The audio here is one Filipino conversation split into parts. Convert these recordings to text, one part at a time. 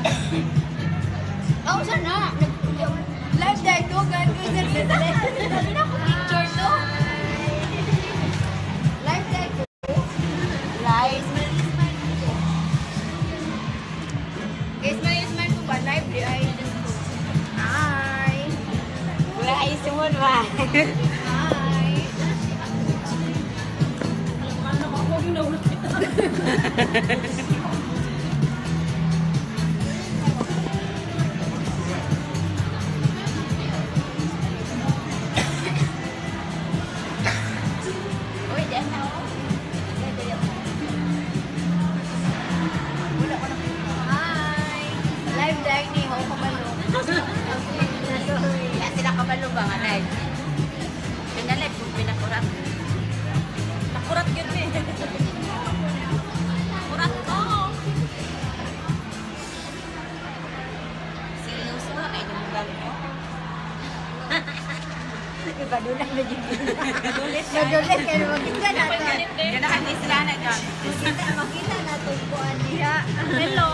Oh, sana. Live dahil ko. Gagawin sa rin ako picture to. Live dahil ko. Live. Smile ko ba? Live di ay. Hi. Wala ay sumon ba? Hi. Ano ako ginawin kita? Nakurat yun eh. Nakurat ko. Serius mo? Ay, namugang mo? Ipadulan na dito. Nadulit ka na makita na ito. Yan na kami sila na dyan. Makita na ito po niya. Hello.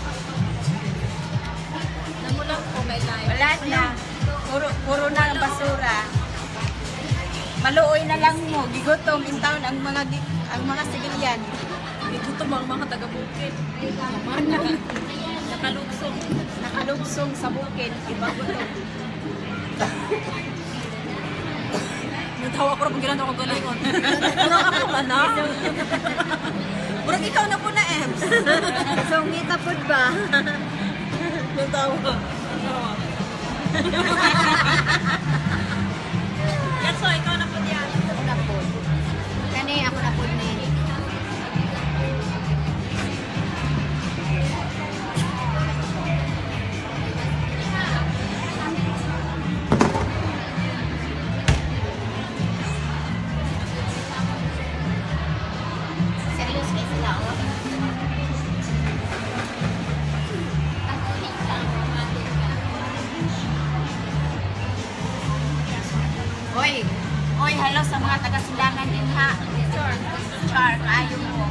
Namulang ko may live. Wala na. Puro na ang basura. Maluoy na lang mo. Gigutom in town ang mga sigilyan. Dito to mga taga-bukid. Nakalugsong. Nakalugsong sa bukid. Iba gutom. Natawa ko rin pag ginagawa ko galingon. Murang ako ka na. Murang ikaw na po na, Ems. So, ngita po ba? Natawa. Yan, so ikaw na po diyan. Ako na po. Kani, ako na po ni. Serious kayo sila, oh. Oy, hello sa mga taga-silangan din ha. Char, kaayo mo.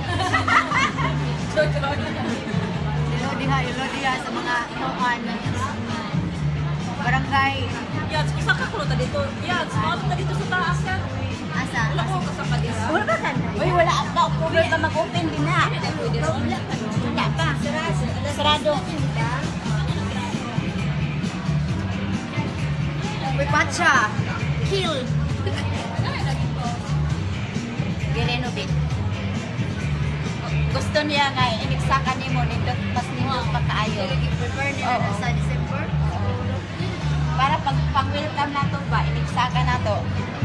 Hello diha sa mga inoan. Barangay. Yan, usa ka kulo ta dito. Yan, sumabot ta dito sa taas ka. Asa? Wala ko ka sa kadira. Wala ka tan. Uy, wala pa. Pwede ka mag-open din ha. Wala pa. Sarado. Uy, Pacha. Kill. Girenovate. Gusto niya nga, inigsakan niyo mo, nindot, mas nindot pa kaayo. Prepare nila na sa December. Para pag-welcome na to ba, inigsakan na to.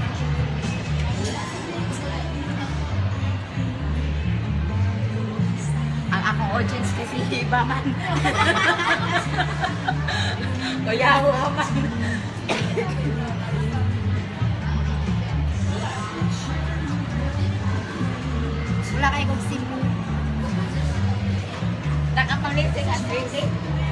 Ang akong audience kasi iba man. Kuyaho ka man. Wala kayo kong simu. Nakapang-listing at rating.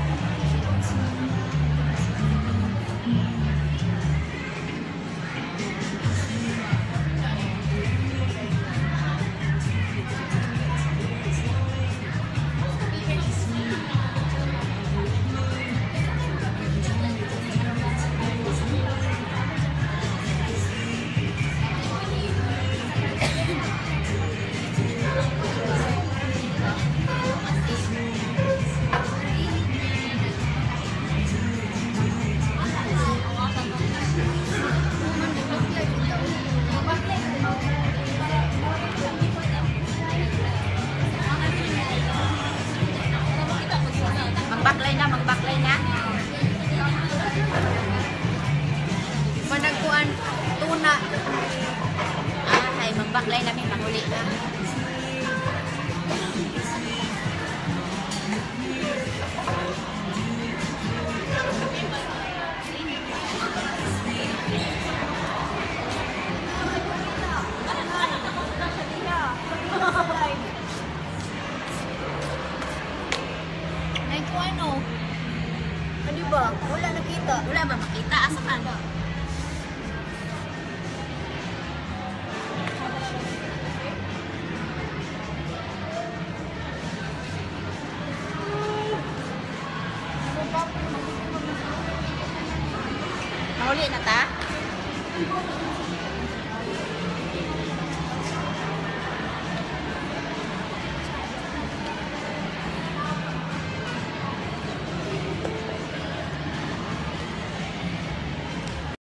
Magbaklay na. Managkuan, tuna. Ay, magbaklay namin, mahuli na. Nagkuan o. Ano ba? Wala nakita. Wala ba makita? Asa ka? Mahuli na ta?